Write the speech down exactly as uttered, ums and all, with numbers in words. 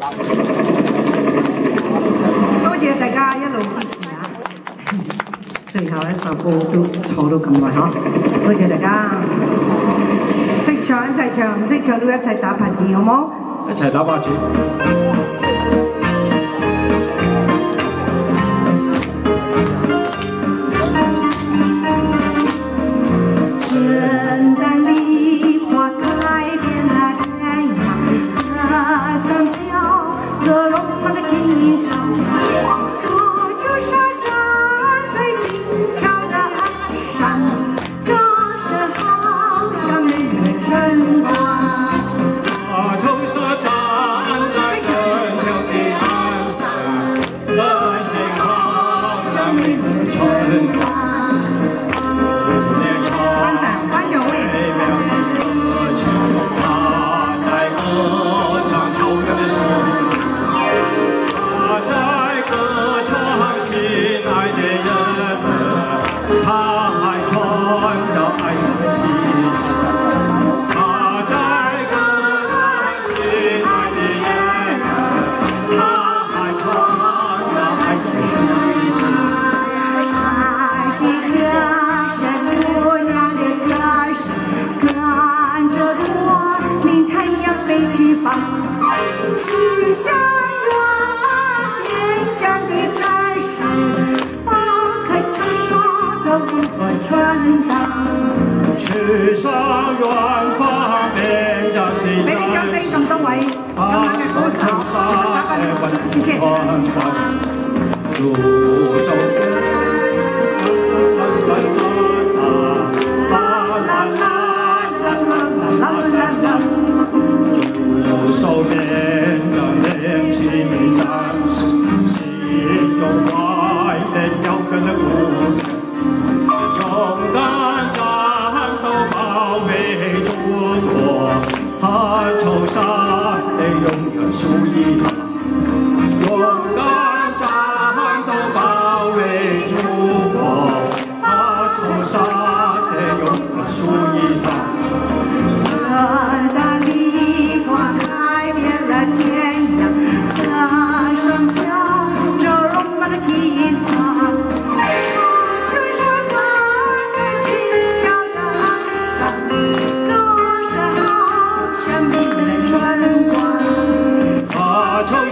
多謝大家一路支持啊！最後一首歌都坐到咁耐嗬，多謝大家。識唱一齊唱，唔識唱都一齊打拍子，好冇？ 一齊打拍子。 去向遠方邊疆的戰士，把頭上的雲穿過，如手邊啦啦啦啦啦啦啦，如手邊的年輕戰士，心中懷着遙遠的故鄉，勇敢戰鬥保衛祖國，他頭上的永遠樹一條。 勇敢戰鬥保衛祖國，他頭上的永遠樹一條。這大力光開遍了天涯，歌聲飄着榮光的氣色。 他